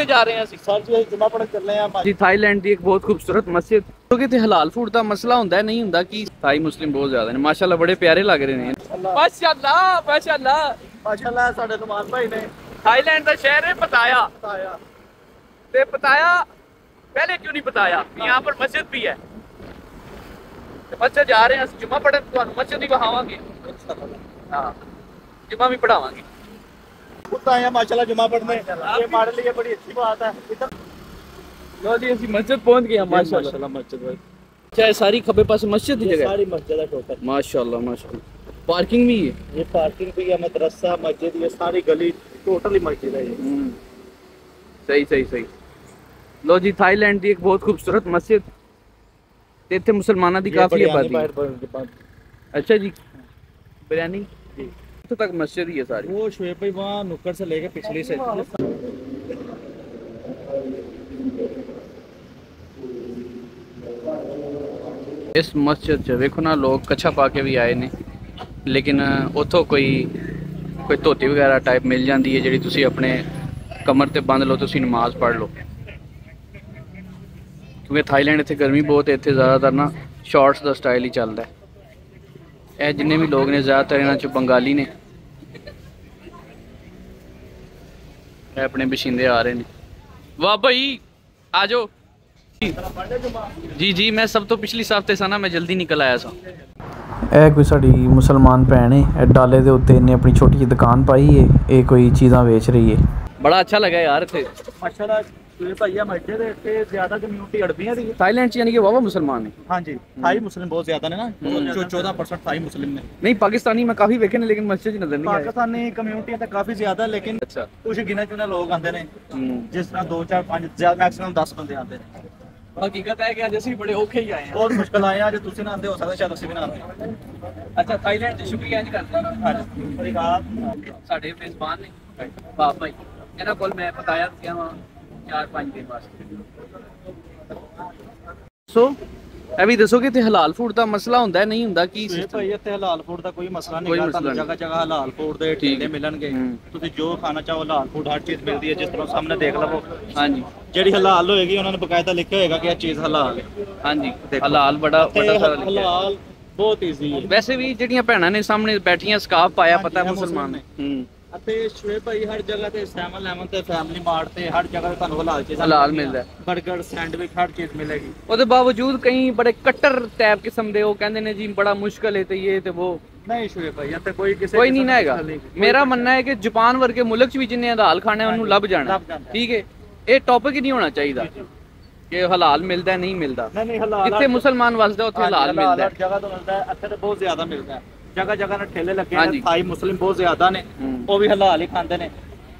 कितने जा रहे हैं ਅਸੀਂ सर जी जुमा पढ़ ਚੱਲੇ ਆ ਜੀ ਥਾਈਲੈਂਡ ਦੀ ਇੱਕ ਬਹੁਤ ਖੂਬਸੂਰਤ ਮਸਜਿਦ ਕਿਉਂਕਿ ਤੇ ਹਲਾਲ ਫੂਡ ਦਾ ਮਸਲਾ ਹੁੰਦਾ ਹੈ, ਨਹੀਂ ਹੁੰਦਾ ਕਿ ਥਾਈ ਮੁਸਲਿਮ ਬਹੁਤ ਜ਼ਿਆਦਾ ਨੇ ਮਾਸ਼ਾਅੱਲਾ, ਬੜੇ ਪਿਆਰੇ ਲੱਗ ਰਹੇ ਨੇ ਮਾਸ਼ਾਅੱਲਾ ਮਾਸ਼ਾਅੱਲਾ ਮਾਸ਼ਾਅੱਲਾ। ਸਾਡੇ ਨਮਾਜ਼ ਭਾਈ ਨੇ थाईलैंड का शहर है पताया बताया ते पताया पहले क्यों नहीं बताया कि यहाँ पर मस्जिद भी है। मस्जिद जा रहे हैं जुम्मा पढ़े तो मस्जिद ही बहावांगे, हाँ जुम्मा भी पढ़ावांगे। खुद आए हैं माशाल्लाह जुमा पढ़ने, ये हमारे लिए बड़ी अच्छी बात है। इधर लो जी ਅਸੀਂ मस्जिद पहुंच गए माशाल्लाह मस्जिद भाई, चाहे सारी खब्बे पास मस्जिद की जगह सारी मस्जिद है टोटल माशाल्लाह माशाल्लाह। पार्किंग भी है, ये पार्किंग भी है, मदरसा मस्जिद, ये सारी गली टोटली मस्जिद है ये। सही सही सही। लो जी थाईलैंड की एक बहुत खूबसूरत मस्जिद ते इत्थे मुसलमानों की काफी आबादी है। अच्छा जी, बिरयानी जी तो तक मस्जिद ही है सारी। वो शुएब भाई वहाँ नुक्कड़ से लेके पिछली से इस मस्जिद च वेखो ना लोग कच्छा पा के भी आए ने, लेकिन उतो कोई धोती वगैरह टाइप मिल जाती है जी, तुसी अपने कमर ते बंद लो, तुसी नमाज पढ़ लो। क्योंकि थाईलैंड इत्थे गर्मी बहुत है, इत्थे ज़्यादातर ना शॉर्ट्स का स्टाइल ही चलता है। यह जिन्ने भी लोग ने ज़्यादातर इन्हां च बंगाली ने, अपने बशिंदे आ रहे हैं। वाह भाई आ जाओ जी जी। मैं सब तो पिछली हफ्ते सा ना मैं जल्दी निकल आया सा। ਇਹ ਕੋਈ ਸਾਡੀ ਮੁਸਲਮਾਨ ਭੈਣ ਹੈ, ਡਾਲੇ ਦੇ ਉੱਤੇ ਇਹਨੇ ਆਪਣੀ ਛੋਟੀ ਜਿਹੀ ਦੁਕਾਨ ਪਾਈ ਹੈ, ਇਹ ਕੋਈ ਚੀਜ਼ਾਂ ਵੇਚ ਰਹੀ ਹੈ। बड़ा अच्छा लगा यार इत्थे माशाल्लाह। शुएब भाई है मस्जिद इत्थे ज्यादा कम्युनिटी अरबियां दी थाईलैंड च यानी कि वावा मुसलमान है। हां जी, थाई मुस्लिम बहुत ज्यादा ने ना, 14% थाई मुस्लिम ने। नहीं पाकिस्तानी मैं काफी देखे ने, लेकिन मस्जिद नजर नहीं आए। पाकिस्तानी कम्युनिटी तो काफी ज्यादा, लेकिन अच्छा कुछ गिने चुने लोग आते हैं, जिस तरह 2 4 5 ज्यादा मैक्सिमम 10 बंदे आते हैं। हकीकत है कि आज ਅਸੀਂ बड़े औखे ही आए हैं, बहुत मुश्किल आए हैं, आज तुसी ना आंदे हो सकदा शायद ਅਸੀਂ भी ना आंदे। अच्छा थाईलैंड ਦੇ ਸ਼ੁਕਰੀਆ ਜੀ ਕਰਦੇ ਹਾਂ। हां जी, बड़ी बात। ਸਾਡੇ ਮੇਜ਼ਬਾਨ ਨੇ ਬਾਪ ਭਾਈ, ਇਹਨਾਂ ਕੋਲ ਮੈਂ ਪਤਾਇਆ ਗਿਆ ਹਾਂ 4-5 ਦਿਨ ਵਾਸਤੇ। ਸੋ ਇਹ ਵੀ ਦੱਸੋ ਕਿ ਤੇ ਹਲਾਲ ਫੂਡ ਦਾ ਮਸਲਾ ਹੁੰਦਾ ਹੈ, ਨਹੀਂ ਹੁੰਦਾ ਕਿ ਇਹ ਭਾਈ ਇੱਥੇ ਹਲਾਲ ਫੂਡ ਦਾ ਕੋਈ ਮਸਲਾ ਨਹੀਂ ਹੈ, ਤੁਹਾਨੂੰ ਜਗ੍ਹਾ ਜਗ੍ਹਾ ਹਲਾਲ ਫੂਡ ਦੇ ਠੇਲੇ ਮਿਲਣਗੇ, ਤੁਸੀਂ ਜੋ ਖਾਣਾ ਚਾਹੋ ਹਲਾਲ ਫੂਡ ਹਰ ਚੀਜ਼ ਮਿਲਦੀ ਹੈ। ਜਿਸ ਤਰ੍ਹਾਂ ਸਾਹਮਣੇ ਦੇਖ ਲਵੋ, ਹਾਂਜੀ ਜਿਹੜੀ ਹਲਾਲ ਹੋਏਗੀ ਉਹਨਾਂ ਨੇ ਬਕਾਇਦਾ ਲਿਖਿਆ ਹੋਏਗਾ ਕਿ ਇਹ ਚੀਜ਼ ਹਲਾਲ ਹੈ। ਹਾਂਜੀ ਹਲਾਲ ਬੜਾ ਵੱਡਾ ਸਾਰਾ ਲਿਖਿਆ ਹਲਾਲ ਬਹੁਤ ਈਜ਼ੀ ਹੈ। ਵੈਸੇ ਵੀ ਜਿਹੜੀਆਂ ਭੈਣਾਂ ਨੇ ਸਾਹਮਣੇ ਬੈਠੀਆਂ ਸਕਾਫ ਪਾਇਆ, ਪਤਾ ਮੁਸਲਮਾਨ ਨੇ। ਅਤੇ ਸ਼ੁਏਬ ਭਾਈ ਹਰ ਜਗ੍ਹਾ ਤੇ 7-11 ਤੇ ਫੈਮਿਲੀ ਮਾਰਟ ਤੇ ਹਰ ਜਗ੍ਹਾ ਤੁਹਾਨੂੰ ਹਲਾਲ ਚੀਜ਼ਾਂ ਹਲਾਲ ਮਿਲਦਾ, ਬਰਗਰ ਸੈਂਡਵਿਚ ਹਰ ਚੀਜ਼ ਮਿਲੇਗੀ। ਉਹਦੇ ਬਾਵਜੂਦ ਕਈ ਬੜੇ ਕੱਟਰ ਟੈਪ ਕਿਸਮ ਦੇ ਉਹ ਕਹਿੰਦੇ ਨੇ ਜੀ ਬੜਾ ਮੁਸ਼ਕਲ ਹੈ ਤੇ ਇਹ ਤੇ ਉਹ। ਨਹੀਂ ਸ਼ੁਏਬ ਭਾਈ ਇੱਥੇ ਕੋਈ ਕੋਈ ਨਹੀਂ ਨਾ ਹੈਗਾ। ਮੇਰਾ ਮੰਨਣਾ ਹੈ ਕਿ ਜਾਪਾਨ ਵਰਗੇ ਮੁਲਕ 'ਚ ਵੀ ਜਿੰਨੇ ਹਲਾਲ ਖਾਣੇ ਉਹਨੂੰ ਲੱਭ ਜਾਣਾ, ਠੀਕ ਹੈ। ਇਹ ਟੌਪਿਕ ਹੀ ਨਹੀਂ ਹੋਣਾ ਚਾਹੀਦਾ ਕਿ ਹਲਾਲ ਮਿਲਦਾ ਨਹੀਂ ਮਿਲਦਾ। ਨਹੀਂ ਹਲਾਲ ਜਿੱਥੇ ਮੁਸਲਮਾਨ ਵਸਦਾ ਉੱਥੇ ਹਲਾਲ ਮਿਲਦਾ, ਹਰ ਜਗ੍ਹਾ ਤੋਂ ਮਿਲਦਾ ਹੈ। ਇੱਥੇ ਤਾਂ ਬਹੁਤ ਜ਼ਿਆਦਾ ਮਿਲਦਾ ਹੈ, ਜਗ੍ਹਾ ਜਗ੍ਹਾ ਨੇ ਠੇਲੇ ਲੱਗੇ ਨੇ। ਥਾਈ ਮੁਸਲਿਮ ਬਹੁਤ ਜ਼ਿਆਦਾ ਨੇ, ਉਹ ਵੀ ਹਲਾਲ ਹੀ ਖਾਂਦੇ ਨੇ।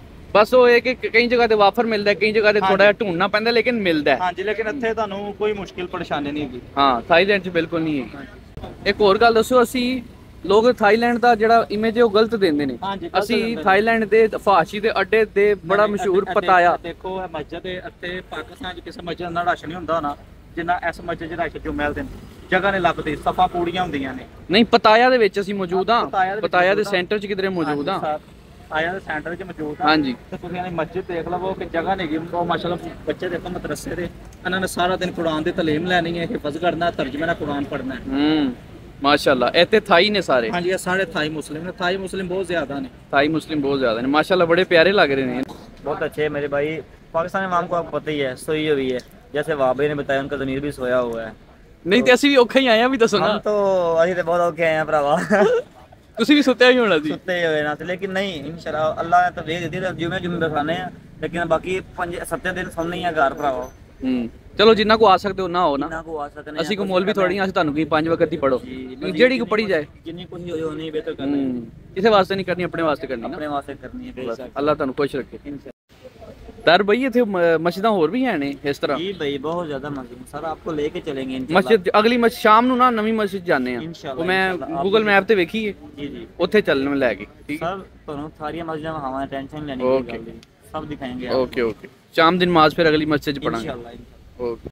ਬਸ ਉਹ ਇਹ ਕਿ ਕਈ ਜਗ੍ਹਾ ਤੇ ਵਾਫਰ ਮਿਲਦਾ, ਕਈ ਜਗ੍ਹਾ ਤੇ ਥੋੜਾ ਜਿਹਾ ਢੂੰਡਣਾ ਪੈਂਦਾ, ਲੇਕਿਨ ਮਿਲਦਾ। ਹਾਂਜੀ, ਲੇਕਿਨ ਇੱਥੇ ਤੁਹਾਨੂੰ ਕੋਈ ਮੁਸ਼ਕਿਲ ਪਰੇਸ਼ਾਨੀ ਨਹੀਂ ਹੈਗੀ। ਹਾਂ ਥਾਈਲੈਂਡ 'ਚ ਬਿਲਕੁਲ ਨਹੀਂ ਹੈਗੀ। ਇੱਕ ਹੋਰ ਗੱਲ ਦੱਸੋ, ਅਸੀਂ ਲੋਕ ਥਾਈਲੈਂਡ ਦਾ ਜਿਹੜਾ ਇਮੇਜ ਹੈ ਉਹ ਗਲਤ ਦਿੰਦੇ ਨੇ। ਅਸੀਂ ਥਾਈਲੈਂਡ ਦੇ ਫਾਸ਼ੀ ਦੇ ਅੱਡੇ ਤੇ ਬੜਾ ਮਸ਼ਹੂਰ ਪਤਾਇਆ ਦੇਖੋ, ਇਹ ਮਸਜਿਦ ਇੱਥੇ ਪਾਕਿਸਤਾਨ 'ਚ ਕਿਸੇ ਮਸਜਿਦ ਨਾਲ ਰਸ਼ ਨਹੀਂ ਹੁੰਦਾ ਹੋਣਾ ਜਿੰਨਾ ਇਸ ਮਸਜਿਦ 'ਚ ਰਸ਼ ਜੋ ਮਿਲਦੇ ਨੇ। ਜਗ੍ਹਾ ਨੇ ਲੱਭਦੀ, ਸਫਾ ਪੂੜੀਆਂ ਹੁੰਦੀਆਂ ਨੇ। ਨਹੀਂ ਪਤਾਇਆ ਦੇ ਵਿੱਚ ਅਸੀਂ ਮੌਜੂਦ ਹਾਂ, ਪਤਾਇਆ ਦੇ ਸੈਂਟਰ 'ਚ ਕਿਧਰੇ ਮੌਜੂਦ ਹਾਂ। ਪਤਾਇਆ ਦੇ ਸੈਂਟਰ 'ਚ ਮੌਜੂਦ ਹਾਂ। ਹਾਂਜੀ, ਤੇ ਤੁਸੀਂ ਇਹ ਮਸਜਿਦ ਦੇਖ ਲਵੋ ਕਿ ਜਗ੍ਹਾ ਨਹੀਂ ਹੈਗੀ। ਉਹ ਮਾਸ਼ਾਅੱਲਾ ਬੱਚੇ ਦੇਖੋ ਮਦਰਸੇ ਦੇ, ਇਹਨਾਂ ਨੇ ਸਾਰਾ ਦਿਨ ਕੁਰਾਨ ਦੀ ਤਾਲੀਮ ਲੈਣੀ ਹੈ, ਹਿਫਜ਼ ਕਰਨਾ, ਤਰਜਮੇ ਨਾਲ ਕੁਰਾਨ ਪੜ੍ਹਨਾ ਹੈ। ਮਾਸ਼ਾਅੱਲਾ ਇੱਥੇ ਥਾਈ ਨੇ ਸਾਰੇ। ਹਾਂਜੀ, ਇਹ ਸਾਰੇ ਥਾਈ ਮੁਸਲਿਮ ਨੇ। ਥਾਈ ਮੁਸਲਿਮ ਬਹੁਤ ਜ਼ਿਆਦਾ ਨੇ। ਥਾਈ ਮੁਸਲਿਮ ਬਹੁਤ ਜ਼ਿਆਦਾ ਨੇ ਮਾਸ਼ਾਅੱਲਾ, बड़े प्यारे लग रहे हैं। बहुत अच्छे है मेरे भाई। पाकिस्तान में आपको पता ही है, सोई हुई है। जैसे वाबे ने बताया, उनका ज़मीर भी सोया हुआ है। नहीं तो ਅਸੀਂ ਵੀ ਔਖੇ ਹੀ ਆਏ ਆ, ਵੀ ਦੱਸੋ ਨਾ। हम तो अभी तो बहुत औखे आए हैं भरावा। ਤੁਸੀਂ ਵੀ ਸੁੱਤੇ ਹੀ ਹੋਣਾ ਸੀ। सुते हुए ना, लेकिन नहीं इंशाल्लाह अल्लाह ने तो भेज दी थी। जुमे जुमे खाने हैं, लेकिन बाकी 5-7 दिन सुनने ही है घर भरावा। ਚਲੋ ਜਿੰਨਾ ਕੋ ਆ ਸਕਦੇ ਹੋ ਨਾ ਹੋ ਨਾ। ना को आ सकते ਅਸੀਂ ਕੋ ਮੌਲਵੀ ਥੋੜੀ ਅਸੀਂ ਤੁਹਾਨੂੰ ਕੀ 5 ਵਕਤ ਦੀ ਪੜੋ, ਜਿਹੜੀ ਕੋ ਪੜੀ ਜਾਏ। जितनी कोशिश हो नहीं बेहतर करना है, ਕਿਸੇ ਵਾਸਤੇ ਨਹੀਂ ਕਰਨੀ, ਆਪਣੇ ਵਾਸਤੇ ਕਰਨੀ ਨਾ। अपने वास्ते करनी है बेशक। ਅੱਲਾਹ ਤੁਹਾਨੂੰ ਖੁਸ਼ ਰੱਖੇ। तर भाई इतने मस्जिद होर भी हैं ने इस तरह? जी भाई बहुत ज्यादा मस्जिद सर, आपको लेके चलेंगे मस्जिद अगली शाम ਨੂੰ ਨਾ ਨਵੀਂ ਮਸਜਿਦ ਜਾਣੇ ਆ। ਉਹ ਮੈਂ ਗੂਗਲ ਮੈਪ ਤੇ ਵੇਖੀ ਹੈ जी जी, ਉੱਥੇ ਚੱਲਣ ਲੈ ਕੇ। ਠੀਕ सर ਤੁਹਾਨੂੰ ਸਾਰੀਆਂ ਮਸਜਿਦਾਂ ਹਮਾਰੇ टेंशन लेने की ओके सब दिखाएंगे। ओके ओके, शाम दिन नमाज फिर अगली मस्जिद पढ़ाएंगे। इंशाल्लाह। ओके।